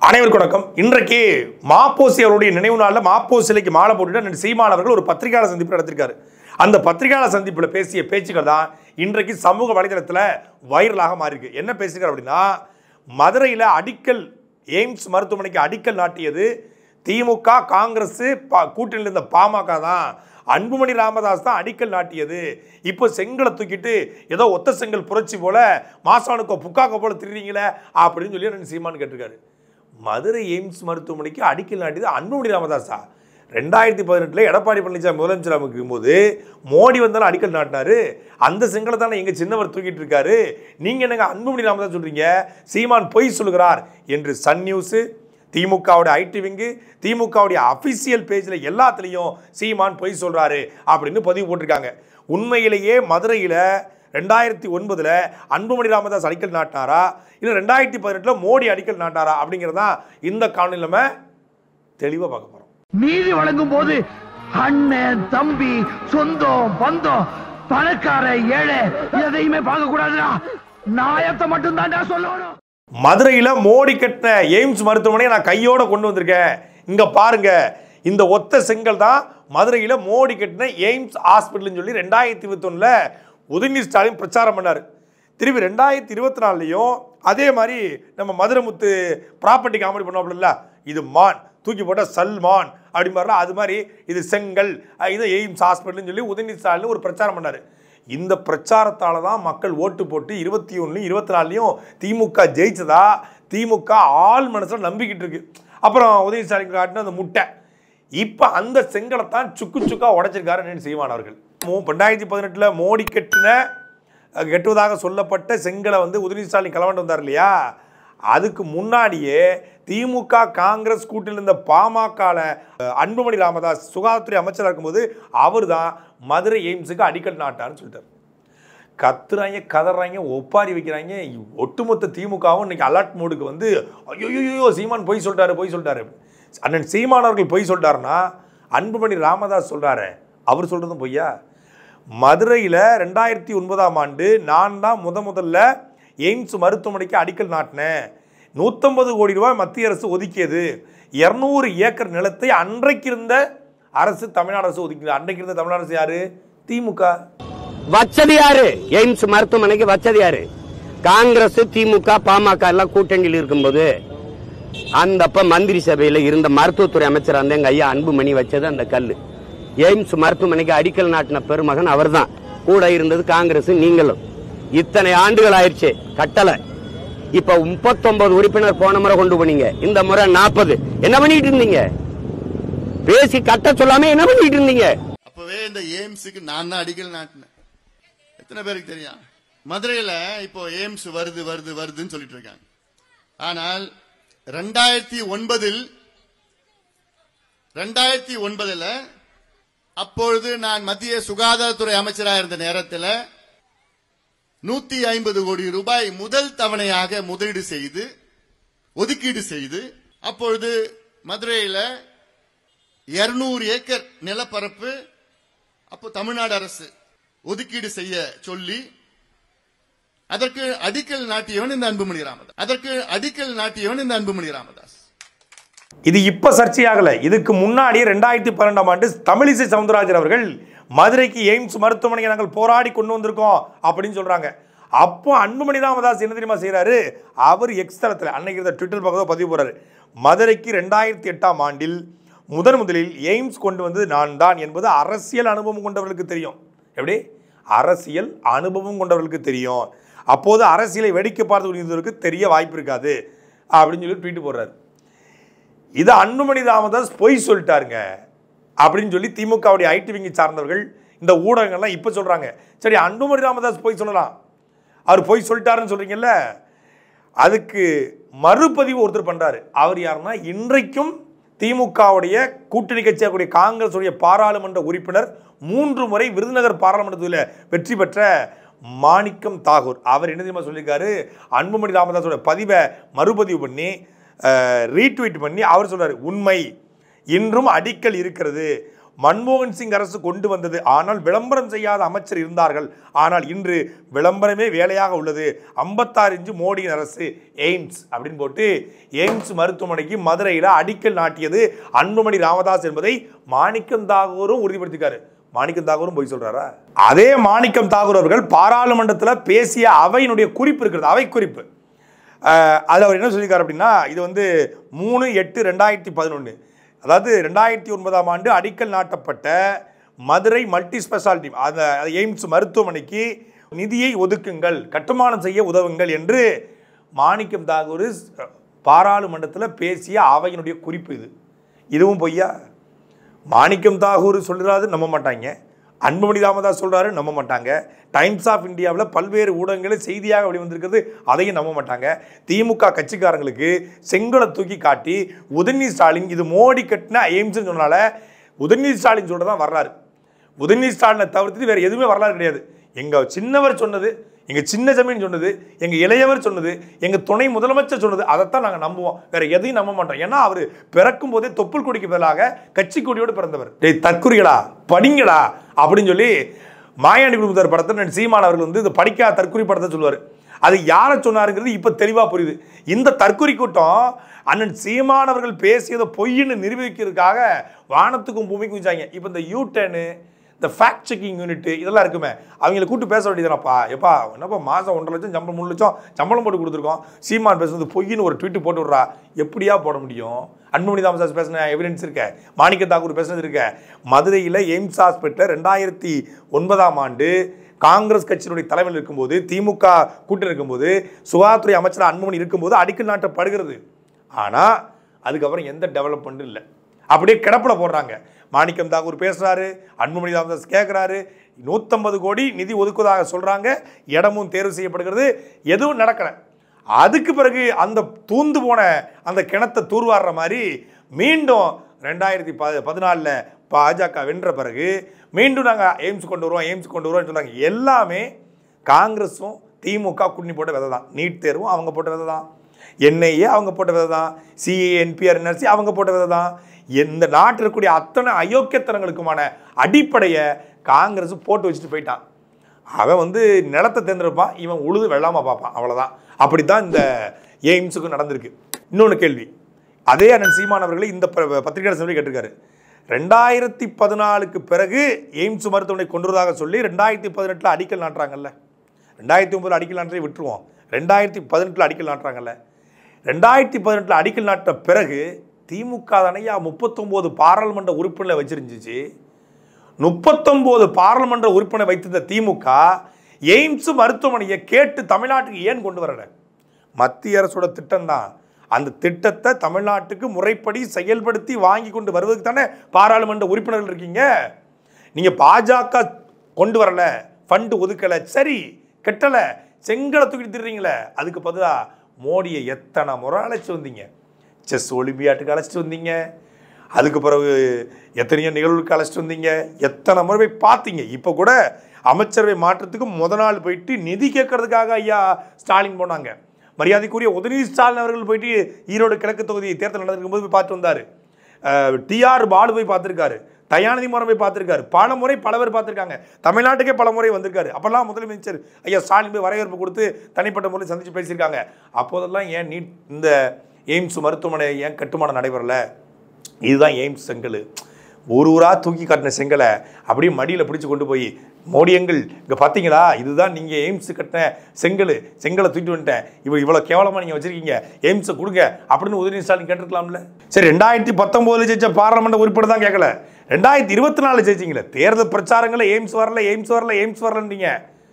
அனைவருக்கும் வணக்கம். இன்றைக்கு மாப்போசி அவருடைய நினைவு நாளில் மாப்போசி சிலைக்கு மாலை போட்டுட்டு சீமான் அவர்கள் ஒரு பத்திரிகையாளர் சந்திப்பு நடத்திருக்காரு. அந்த பத்திரிகையாளர் சந்திப்பில் பேசிய பேச்சுக்கள் தான் இன்றைக்கு சமூக வலைதளத்தில் வைரலாக மாறிருக்கு. என்ன பேசுகிறார் அப்படின்னா, மதுரையில் எய்ம்ஸ் மருத்துவமனைக்கு அடிக்கல் நாட்டியது திமுக, காங்கிரஸ் கூட்டணியில் இருந்த பாமக தான். அன்புமணி ராமதாஸ் தான் அடிக்கல் நாட்டியது. இப்போ செங்கலை தூக்கிட்டு ஏதோ ஒத்த செங்கல் புரட்சி போல மாசானுக்கோ புக்காக்கோ போல திரிறீங்களே அப்படின்னு சொல்லி சீமான் கேட்டிருக்காரு. மதுரை எய்ம்ஸ் மருத்துவமனைக்கு அடிக்கல் நாட்டியது அன்புமணி ராமதாஸா? 2018 எடப்பாடி பழனிசாமி முதலமைச்சர் அமைக்கும் போது மோடி வந்தாலும் அடிக்கல் நாட்டினாரு. அந்த செங்கலை தானே எங்க சின்னவர் தூக்கிட்டு இருக்காரு. நீங்க என்னங்க அன்புமணி ராமதாஸ் சொல்றீங்க? சீமான் பொய் சொல்கிறார் என்று சன் நியூஸ், திமுகவுடைய ஐடி விங்கு, திமுகவுடைய அபிஷியல் பேஜ்ல எல்லாத்துலயும் சீமான் பொய் சொல்றாரு அப்படின்னு பதிவு போட்டிருக்காங்க. உண்மையிலேயே மதுரையில 2009 அன்புமணி ராமதாஸ் அடிக்கல் நாட்டினாரா, இல்லை 2018 மோடி அடிக்கல் நாட்டாரா அப்படிங்கிறதா இந்த காணொளியில நம்ம தெளிவா பார்க்க போறோம். நீதி வழங்கும் போது அண்ணன், தம்பி, சொந்தம், பந்தம், பணக்கார, ஏழை எதையுமே பார்க்க கூடாதுடா. நாயத்தை மட்டும் தான் சொல்லணும். மதுரையில மோடி கட்டின எய்ம்ஸ் மருத்துவமனையை நான் கையோட கொண்டு வந்திருக்கேன். இங்க பாருங்க, இந்த ஒத்த செங்கல் தான் மதுரையில மோடி கட்டின எய்ம்ஸ் ஹாஸ்பிட்டல் சொல்லி 2021 உதயநிதி ஸ்டாலின் பிரச்சாரம் பண்ணார். திருப்பி 2024 அதே மாதிரி நம்ம மதுரைமுத்து ப்ராப்பர்ட்டி காமெடி பண்ணோம்ல, இது மான் தூக்கி போட்ட சல்மான் அப்படி மாதிரிலாம், அது மாதிரி இது செங்கல், இது எய்ம்ஸ் ஹாஸ்பிட்டல்னு சொல்லி உதயநிதி ஸ்டாலின் ஒரு பிரச்சாரம் பண்ணார். இந்த பிரச்சாரத்தால் தான் மக்கள் ஓட்டு போட்டு 21 24 திமுக ஜெயிச்சதா திமுக ஆள் மனசில் நம்பிக்கிட்டு இருக்கு. அப்புறம் உதயநிதி ஸ்டாலின் காட்டின அந்த முட்டை, இப்போ அந்த செங்கலை தான் சுக்கு சுக்கா உடைச்சிருக்காரு சீமான் அவர்கள். 2018 மோடி கட்டுவதாக சொல்லப்பட்ட செங்கலை உதயநிதி ஸ்டாலின் கலவண்டு வந்தார் இல்லையா, அதுக்கு முன்னாடியே திமுக, காங்கிரஸ் கூட்டில் இருந்த பாமக அன்புமணி ராமதாஸ் சுகாதாரத்துறை அமைச்சராக இருக்கும்போது அவர் தான் மதுரை எய்ம்ஸுக்கு அடிக்கல் நாட்டார்னு சொல்லிட்டார். கத்துறாங்க, கதறாங்க, ஒப்பாரி வைக்கிறாங்க. ஒட்டுமொத்த திமுகவும் இன்னைக்கு அலர்ட் மோடுக்கு ஐயோ சீமான் பொய் சொல்லிட்டாரு. அண்ணன் சீமான் அவர்கள் பொய் சொல்லிட்டாருன்னா அன்புமணி ராமதாஸ் சொல்றாரு, அவர் சொல்றதும் பொய்யா? மதுரையில் 2009 நான் தான் முதல்ல எய்ம்ஸ் மருத்துவமனைக்கு அடிக்கல் நாட்டினேன். 150 கோடி ரூபாய் மத்திய அரசு ஒதுக்கியது. 200 ஏக்கர் நிலத்தை அன்றைக்கு இருந்த அரசு, தமிழ்நாடு அரசு ஒதுக்கியது. அன்றைக்கு இருந்த தமிழ்நாடு அரசு யாரு? திமுக. வச்சது யாரு? எய்ம்ஸ் மருத்துவமனைக்கு வச்சது யாரு? காங்கிரஸ், திமுக, பாமக எல்லாம் கூட்டணியில் இருக்கும்போது அந்த மந்திரி சபையில இருந்த மருத்துவத்துறை அமைச்சர் அந்த எங்க ஐயா அன்புமணி வச்சது அந்த கல்லு. எய்ம்ஸ் மருத்துவமனைக்கு அடிக்கல் நாட்டின பெருமகன் அவர் தான். கூட இருந்தது காங்கிரஸ், நீங்களும். இத்தனை ஆண்டுகள் ஆயிடுச்சு கட்டளை. இப்ப 39 உறுப்பினர் போன முறை கொண்டு போனீங்க, இந்த முறை 40. என்ன பண்ணிட்டு இருந்தீங்க? பேசி கட்ட சொல்லாம என்ன பண்ணிட்டு இருந்தீங்க? அப்பவே இந்த எய்ம்ஸுக்கு நான் தான் அடிக்கல் நாட்டினேன். எத்தனை பேருக்கு தெரியும்? மதுரையில இப்போ எய்ம்ஸ் வருதுன்னு சொல்லிட்டு இருக்காங்க. ஆனால் 2009 அப்பொழுது நான் மத்திய சுகாதாரத்துறை அமைச்சராக இருந்த நேரத்தில் 150 கோடி ரூபாய் முதல் தவணையாக ஒதுக்கீடு செய்து அப்பொழுது மதுரையில் 200 ஏக்கர் நிலப்பரப்பு அப்போ தமிழ்நாடு அரசு ஒதுக்கீடு செய்ய சொல்லி அதற்கு அடிக்கல் நாட்டியவன் இந்த அன்புமணி ராமதாஸ். இது இப்ப சர்ச்சையாகல. இதுக்கு முன்னாடி 2012 தமிழிசை சவுந்தரராஜன் அவர்கள் மதுரைக்கு எய்ம்ஸ் மருத்துவமனையை நாங்கள் போராடி கொண்டு வந்திருக்கோம் அப்படின்னு சொல்றாங்க. அப்போ அன்புமணி ராமதாஸ் என்ன தெரியுமா செய்யறாரு? அவர் எக்ஸ் தளத்தில் அன்னைக்கு இருந்த ட்விட்டர் பக்கத்தில் பதிவு போறாரு, மதுரைக்கு 2008 முதலில் எய்ம்ஸ் கொண்டு வந்தது நான் தான் என்பது அரசியல் அனுபவம் கொண்டவர்களுக்கு தெரியும். எப்படி? அரசியல் அனுபவம் கொண்டவர்களுக்கு தெரியும். அப்போது அரசியலை வேடிக்கை பார்த்து தெரிய வாய்ப்பு இருக்காது அப்படின்னு சொல்லி ட்வீட் போடுறாரு. இது அன்புமணி ராமதாஸ் பொய் சொல்லிட்டாருங்க அப்படின்னு சொல்லி திமுகவுடைய ஐடி விங்கி சார்ந்தவர்கள், இந்த ஊடகங்கள்லாம் இப்போ சொல்றாங்க. சரி, அன்புமணி ராமதாஸ் பொய் சொல்லலாம், அவர் பொய் சொல்லிட்டாருன்னு சொல்றீங்கல்ல, அதுக்கு மறுபதிவு ஒருத்தர் பண்றாரு. அவர் யாருன்னா, இன்றைக்கும் திமுகவுடைய கூட்டணி கட்சியாக்கூடிய காங்கிரஸ் உடைய பாராளுமன்ற உறுப்பினர், 3 முறை விருதுநகர் பாராளுமன்றத்தில் வெற்றி பெற்ற மாணிக்கம் தாகூர். அவர் என்ன தெரியுமா சொல்லியிருக்காரு? அன்புமணி ராமதாஸோட பதிவை மறுபதிவு பண்ணி ரீட்வீட் பண்ணி அவர் சொல்றாரு, உண்மை, இன்றும் அடிக்கல் இருக்கிறது, மன்மோகன் சிங் அரசு கொண்டு வந்தது. ஆனால் விளம்பரம் செய்யாத அமைச்சர் இருந்தார்கள். ஆனால் இன்று விளம்பரமே வேலையாக உள்ளது. 56 இன்ச்சு மோடியின் அரசு எய்ம்ஸ் அப்படின்னு போட்டு எய்ம்ஸ் மருத்துவமனைக்கு மதுரையில் அடிக்கல் நாட்டியது அன்புமணி ராமதாஸ் என்பதை மாணிக்கம் தாகூரும் உறுதிப்படுத்திக்காரு. மாணிக்கம் தாகூரும் போய் சொல்றாரா? அதே மாணிக்கம் தாகூர் அவர்கள் பாராளுமன்றத்தில் பேசிய அவையினுடைய குறிப்பு இருக்கிறது, அவை குறிப்பு. அது அவர் என்ன சொல்லியிருக்காரு அப்படின்னா, இது வந்து 3/8/2011, அதாவது 2009ஆம் ஆண்டு அடிக்கல் நாட்டப்பட்ட மதுரை மல்டி ஸ்பெஷாலிட்டி அந்த எய்ம்ஸ் மருத்துவமனைக்கு நிதியை ஒதுக்குங்கள், கட்டுமானம் செய்ய உதவுங்கள் என்று மாணிக்கம் தாகூர் பாராளுமன்றத்தில் பேசிய அவையினுடைய குறிப்பு. இதுவும் பொய்யா? மாணிக்கம் தாகூர் சொல்கிறாரு, நம்ப மாட்டாங்க. அன்புமணி ராமதாஸ் சொல்கிறாரு, நம்ப மாட்டாங்க. டைம்ஸ் ஆஃப் இந்தியாவில் பல்வேறு ஊடகங்களில் செய்தியாக வெளிவந்திருக்கிறது, அதையும் நம்ப மாட்டாங்க. திமுக கட்சிக்காரங்களுக்கு செங்கலை தூக்கி காட்டி உதயநிதி ஸ்டாலின் இது மோடி கட்டின எய்ம்ஸ்ன்னு சொன்னால உதயநிதி ஸ்டாலின் சொல்கிறதான் வரலாறு. உதயநிதி ஸ்டாலினை தவிர்த்து வேறு எதுவுமே வரலாறு கிடையாது. எங்கள் சின்னவர் சொன்னது, எங்கள் சின்ன ஜமீன் சொன்னது, எங்கள் இளையவர் சொன்னது, எங்கள் துணை முதலமைச்சர் சொன்னது, அதைத்தான் நாங்கள் நம்புவோம். வேற எதையும் நம்ப மாட்டோம். ஏன்னா அவர் பிறக்கும் போதே தொப்புள் கொடிக்கு பதிலாக கட்சி கொடியோடு பிறந்தவர். தற்குறிகளா படிங்களா அப்படின்னு சொல்லி மாயாண்டி குடும்பத்தார் படத்தை சீமான் அவர்கள் வந்து இந்த படிக்காத தற்குறி படத்தை சொல்லுவார். அது யாரை சொன்னாருங்கிறது இப்போ தெளிவாக புரியுது. இந்த தற்குறி கூட்டம் அண்ணன் சீமான் அவர்கள் பேசியதை பொய்ன்னு நிரூபிக்கிறதுக்காக வானத்துக்கும் பூமிக்கும் வச்சாங்க. இப்போ இந்த யூடர்னு, இந்த ஃபேக்ட் செக்கிங் யூனிட் இதெல்லாம் இருக்குமே, அவங்களை கூப்பிட்டு பேச வேண்டியதுனாப்பா, எப்பா என்னப்பா மாதம் 1.5 லட்சம் சம்பளம் 3 லட்சம் சம்பளம் போட்டு கொடுத்துருக்கோம், சீமான் பேசுறது பொய்ன்னு ஒரு ட்வீட் போட்டு விட்றா, எப்படியா போட முடியும்? அன்புமணி ராமதாஸ் பேசின எவிடன்ஸ் இருக்க, மாணிக்க தாக்கூர் பேசுனது இருக்க. மதுரையில் எய்ம்ஸ் ஹாஸ்பிட்டல் 2009ஆம் ஆண்டு காங்கிரஸ் கட்சியினுடைய தலைமையில் இருக்கும்போது, திமுக கூட்டணி இருக்கும்போது, சுகாதாரத்துறை அமைச்சர் அன்புமணி இருக்கும்போது அடிக்கல் நாட்டப்படுகிறது. ஆனால் அதுக்கப்புறம் எந்த டெவலப்மெண்ட்டும் இல்லை, அப்படியே கிடப்பில் போடுறாங்க. மாணிக்கம் தாக்கூர் பேசுகிறாரு, அன்புமணி ராமதாஸ் கேட்குறாரு, 150 கோடி நிதி ஒதுக்குவதாக சொல்கிறாங்க, இடமும் தேர்வு செய்யப்படுகிறது, எதுவும் நடக்கலை. அதுக்கு பிறகு அந்த தூந்து போன அந்த கிணத்தை தூர்வாடுற மாதிரி மீண்டும் 2014 பாஜக வென்ற பிறகு மீண்டும் நாங்கள் எய்ம்ஸ் கொண்டு வருவோம்னு சொன்னாங்க. எல்லாமே காங்கிரஸும் திமுக கூட்டணி போட்ட விதை தான். நீட் தேர்வும் அவங்க போட்ட விதை தான், என்ஐஏ அவங்க போட்ட விதை தான், சிஏ என்பிஆர் என்ஆர்சி அவங்க போட்ட விதை தான். இந்த நாட்டில் இருக்கக்கூடிய அத்தனை அயோக்கியத்தனங்களுக்குமான அடிப்படையை காங்கிரஸ் போட்டு வச்சுட்டு போயிட்டான். அவன் வந்து நிலத்தை தேர்ந்தெடுப்பான், இவன் உழுது வெள்ளாமல் பார்ப்பான், அவ்வளோதான். அப்படித்தான் இந்த எய்ம்ஸுக்கும் நடந்திருக்கு. இன்னொன்று கேள்வி, அதே அண்ணன் சீமான் அவர்களை இந்த பத்திரிகை சொல்லி கேட்டிருக்காரு. 2014க்கு பிறகு எய்ம்ஸ் மருத்துவமனை கொண்டு வருவதாக சொல்லி 2018 அடிக்கல் நாட்டுறாங்கல்ல, 2009 அடிக்கல் நாட்டை விட்டுருவோம், 2018 அடிக்கல் நாட்டுறாங்கல்ல. 2018 அடிக்கல் நாட்ட பிறகு திமுக தானையா 39 பாராளுமன்ற உறுப்பினரை வச்சிருந்துச்சு. 39 பாராளுமன்ற உறுப்பினர் வைத்திருந்த திமுக எய்ம்ஸ் மருத்துவமனையை கேட்டு தமிழ்நாட்டுக்கு ஏன் கொண்டு வரல? மத்திய அரசோட திட்டம் தான். அந்த திட்டத்தை தமிழ்நாட்டுக்கு முறைப்படி செயல்படுத்தி வாங்கி கொண்டு வருவதுக்கு தானே பாராளுமன்ற உறுப்பினர்கள் இருக்கீங்க. நீங்க பாஜக கொண்டு வரல, ஃபண்டு ஒதுக்கலை, சரி கெட்டலை, செங்கலை தூக்கிட்டு திடுறீங்களே, அதுக்கு பதிலாக மோடியை எத்தனை முறை அழைச்சி வந்தீங்க? செஸ் ஒலிம்பியாட்டுக்கு அழைச்சிட்டு வந்தீங்க, அதுக்கு பிறகு எத்தனையோ நிகழ்வுக்கு அழைச்சிட்டு வந்தீங்க, எத்தனை முறை போய் பார்த்தீங்க. இப்போ கூட அமைச்சரவை மாற்றத்துக்கு முத நாள் போயிட்டு நிதி கேட்கறதுக்காக ஐயா ஸ்டாலின் போனாங்க. மரியாதைக்குரிய உதயநிதி ஸ்டாலின் அவர்கள் போயிட்டு ஈரோடு கிழக்கு தொகுதி தேர்தல் நடந்திருக்கும் போது போய் பார்த்து வந்தார். டிஆர் பாலு போய் பார்த்துருக்காரு, தயாநிதி மாறன் போய் பார்த்துருக்காரு, பல முறை பல பேர் பார்த்துருக்காங்க, தமிழ்நாட்டுக்கே பல முறை வந்திருக்காரு. அப்போல்லாம் முதலமைச்சர் ஐயா ஸ்டாலின் போய் வரவேற்பு கொடுத்து தனிப்பட்ட முறையில் சந்தித்து பேசியிருக்காங்க. அப்போதெல்லாம் ஏன் நீட் இந்த எய்ம்ஸ் மருத்துவமனை ஏன் கட்டுமானம் நடைபெறலை? இதுதான் எய்ம்ஸ் செங்கல். ஒரு ஊராக தூக்கி காட்டின செங்கலை அப்படியே மடியில் பிடிச்சி கொண்டு போய் மோடியங்கள் இங்கே பார்த்தீங்களா, இதுதான் நீங்கள் எய்ம்ஸ் கட்டின செங்கலை தூக்கிட்டு வந்துட்டேன், இவ்வளோ கேவலமாக நீங்கள் வச்சுருக்கீங்க, எய்ம்ஸை கொடுங்க அப்படின்னு உதயநிதி ஸ்டாலின் கேட்டிருக்கலாம்ல. சரி, 2019 ஜெயிச்ச பாராளுமன்ற உறுப்பினர் தான் கேட்கல, 2024 ஜெயிச்சிங்களே. தேர்தல் பிரச்சாரங்களில் எய்ம்ஸ் வரலன்றீங்க.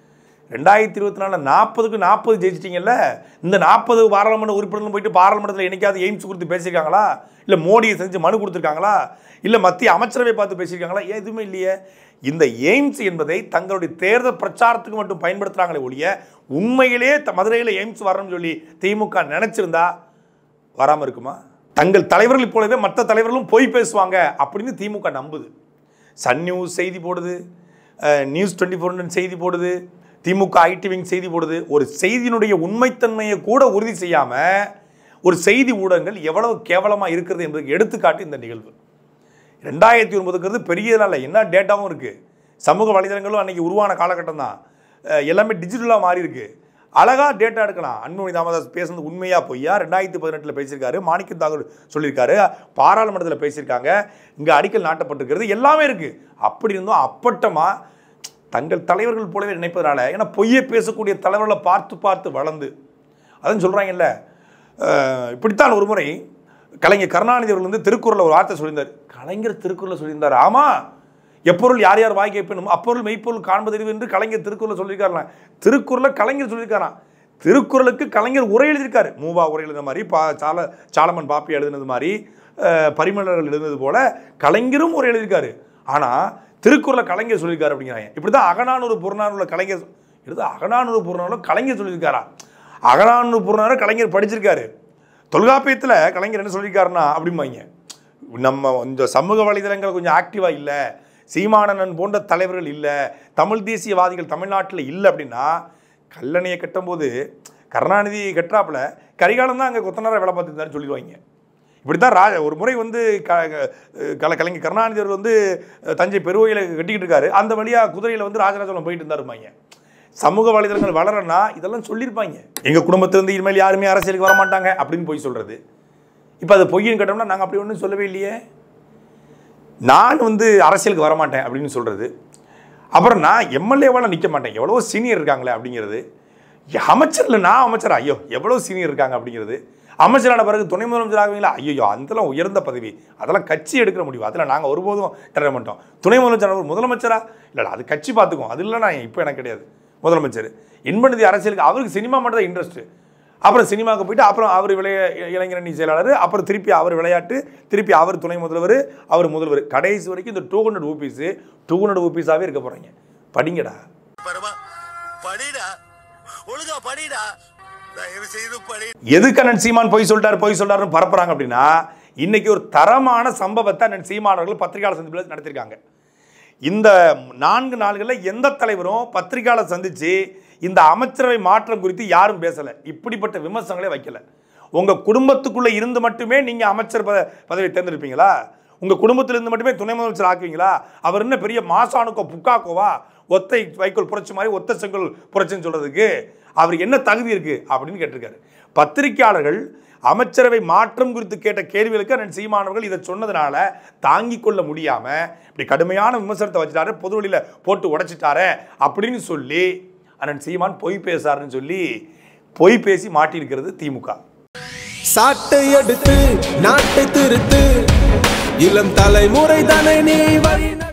2024 40க்கு 40 ஜெயிச்சிட்டிங்கல்ல. இந்த 40 பாராளுமன்ற உறுப்பினர்கள் போயிட்டு பாராளுமன்றத்தில் என்னைக்காவது எய்ம்ஸ் குறித்து பேசியிருக்காங்களா? இல்லை மோடியை செஞ்சு மனு கொடுத்துருக்காங்களா? இல்லை மத்திய அமைச்சரவை பார்த்து பேசியிருக்காங்களா? எதுவுமே இல்லையே. இந்த எய்ம்ஸ் என்பதை தங்களுடைய தேர்தல் பிரச்சாரத்துக்கு மட்டும் பயன்படுத்துகிறாங்களே ஒழிய உண்மையிலே மதுரையில் எய்ம்ஸ் வரணும்னு சொல்லி திமுக நினைச்சிருந்தா வராமல் இருக்குமா? தங்கள் தலைவர்கள் போலவே மற்ற தலைவர்களும் போய் பேசுவாங்க அப்படின்னு திமுக நம்புது. சன் நியூஸ் செய்தி போடுது, நியூஸ் 24 செய்தி போடுது, திமுக ஐடி விங் செய்தி போடுது. ஒரு செய்தியினுடைய உண்மைத்தன்மையை கூட உறுதி செய்யாமல் ஒரு செய்தி ஊடகங்கள் எவ்வளவு கேவலமாக இருக்கிறது என்பதுக்கு எடுத்துக்காட்டு இந்த நிகழ்வு. 2009ங்கிறது பெரிய இதெல்லாம் இல்லை, என்ன டேட்டாவும் இருக்குது. சமூக வலைதளங்களும் அன்றைக்கி உருவான காலகட்டம் தான். எல்லாமே டிஜிட்டலாக மாறி இருக்கு. அழகாக டேட்டா எடுக்கலாம். அன்புமணி ராமதாஸ் பேசுனது உண்மையா பொய்யா 2018 பேசியிருக்காரு, மாணிக்கம் தாகூர் சொல்லியிருக்காரு, பாராளுமன்றத்தில் பேசியிருக்காங்க, இங்கே அடிக்கல் நாட்டப்பட்டிருக்கிறது, எல்லாமே இருக்குது. அப்படி இருந்தும் அப்பட்டமாக தங்கள் தலைவர்கள் போலவே நினைப்பதனால, ஏன்னா பொய்யை பேசக்கூடிய தலைவர்களை பார்த்து பார்த்து வளர்ந்து அதுன்னு சொல்கிறாங்கல்ல. இப்படித்தான் ஒரு முறை கலைஞர் கருணாநிதி அவர்கள் வந்து திருக்குறளில் ஒரு வார்த்தை சொல்லியிருந்தார். கலைஞர் திருக்குறளில் சொல்லியிருந்தார், ஆமாம் எப்பொருள் யார் யார் வாய் கேட்பேனும் அப்பொருள் மெய்ப்பொருள் காண்பதறிவு என்று கலைஞர் திருக்குறளில் சொல்லியிருக்காருலாம். திருக்குறளில் கலைஞர் சொல்லியிருக்காராம். திருக்குறளுக்கு கலைஞர் உரை எழுதியிருக்காரு. மூவா உரை எழுதுன மாதிரி, சாலமன் பாப்பி எழுதுனது மாதிரி, பரிமளர்கள் எழுதுனது போல கலைஞரும் உரை எழுதியிருக்காரு. ஆனால் திருக்குறளை கலைஞர் சொல்லியிருக்காரு அப்படிங்கிறாங்க. இப்படி தான் அகநானூறு புறநானூறுல கலைஞர் எடுத்து அகநானூறு புறநானூறுல கலைஞர் சொல்லியிருக்காரா? அகநானூறு புறநானூறு கலைஞர் படிச்சிருக்காரு. தொல்காப்பியத்தில் கலைஞர் என்ன சொல்லியிருக்காருன்னா அப்படிம்பாங்க. நம்ம இந்த சமூக வலைதளங்கள் கொஞ்சம் ஆக்டிவாக இல்லை, சீமானந்தன் போன்ற தலைவர்கள் இல்லை, தமிழ் தேசியவாதிகள் தமிழ்நாட்டில் இல்லை அப்படின்னா, கல்லணையை கட்டும்போது கருணாநிதி கட்டுறாப்புல கரிகாலம் தான் அங்கே கொத்தனாராக வேலை பார்த்துருந்தாருன்னு சொல்லிடுவாங்க. இப்படி தான் ஒரு முறை வந்து கலைஞர் கருணாநிதி அவர் வந்து தஞ்சை பெருவோயில கட்டிக்கிட்டு இருக்காரு, அந்த வழியாக குதிரையில் வந்து ராஜராஜபுரம் போயிட்டு இருந்தாருப்பாங்க. சமூக வலைதளங்கள் வளரனா இதெல்லாம் சொல்லியிருப்பாங்க. எங்கள் குடும்பத்திலிருந்து இனிமேல் யாருமே அரசியலுக்கு வரமாட்டாங்க அப்படின்னு போய் சொல்கிறது. இப்போ அது பொய்ன்னு கேட்டோம்னா நாங்கள் அப்படி ஒன்றும் சொல்லவே இல்லையே. நான் வந்து அரசியலுக்கு வரமாட்டேன் அப்படின்னு சொல்கிறது. அப்புறம் நான் எம்எல்ஏவால் நிற்க மாட்டேன், எவ்வளோ சீனியர் இருக்காங்களே அப்படிங்கிறது. அமைச்சரில் நான் அமைச்சரா, ஐயோ எவ்வளோ சீனியர் இருக்காங்க அப்படிங்கிறது. அமைச்சரான பிறகு துணை முதலமைச்சர் ஆகுவீங்களா, ஐயோ அதெல்லாம் உயர்ந்த பதவி, அதெல்லாம் கட்சி எடுக்கிற முடிவு, அதில் நாங்கள் ஒருபோதும் தர மாட்டோம். துணை முதலமைச்சர் முதலமைச்சரா இல்லை, அது கட்சி பார்த்துக்கும், அது இல்லைனா இப்போ எனக்கு கிடையாது. முதலமைச்சர் இன்பநிதி அரசியலுக்கு அவருக்கு சினிமா மட்டும் தான் இன்ட்ரெஸ்ட்டு. அப்புறம் சினிமாவுக்கு போயிட்டு அப்புறம் அவர் இளைஞரணி செயலாளர், அப்புறம் திருப்பி அவர் விளையாட்டு, திருப்பி அவர் துணை முதல்வர், அவர் முதல்வர், கடைசி வரைக்கும் இந்த 200 ஊபிஸாகவே இருக்க போகிறீங்க. படிங்கடா, எதுக்கு அண்ணன் சீமான் பொய் சொல்லிட்டாருன்னு பரப்புறாங்க அப்படின்னா, இன்னைக்கு ஒரு தரமான சம்பவத்தை அண்ணன் சீமானவர்கள் பத்திரிகையாளர் சந்திப்பில் நடத்திருக்காங்க. இந்த 4 நாள்களில் எந்த தலைவரும் பத்திரிகையாளர் சந்திச்சு இந்த அமைச்சரவை மாற்றம் குறித்து யாரும் பேசலை, இப்படிப்பட்ட விமர்சனங்களே வைக்கல. உங்கள் குடும்பத்துக்குள்ளே இருந்து மட்டுமே நீங்கள் அமைச்சர் பதவியை தேர்ந்தெடுப்பீங்களா? உங்கள் குடும்பத்திலிருந்து மட்டுமே துணை முதலமைச்சர் ஆக்குவீங்களா? அவர் என்ன பெரிய மாசானுக்கோ புக்காக்கோவா, ஒத்தை வைக்கோல் புரட்சி மாதிரி ஒத்த செங்கோல் புரட்சின்னு சொல்கிறதுக்கு அவர் என்ன தகுதி இருக்குது அப்படின்னு கேட்டிருக்காரு. பத்திரிகையாளர்கள் அமைச்சரவை மாற்றம் குறித்து கேட்ட கேள்விகளுக்கு அண்ணன் சீமானவர்கள் இதை சொன்னதுனால தாங்கிக் கொள்ள முடியாமல் இப்படி கடுமையான விமர்சனத்தை வச்சுட்டாரு, பொது வழியில் போட்டு உடைச்சிட்டாரு அப்படின்னு சொல்லி அண்ணன் சீமான் பொய் பேசாருன்னு சொல்லி பொய் பேசி மாட்டியிருக்கிறது திமுக. சாட்டை எடுத்து நாட்டை திருத்து, இளம் தலைமுறை தானே நீ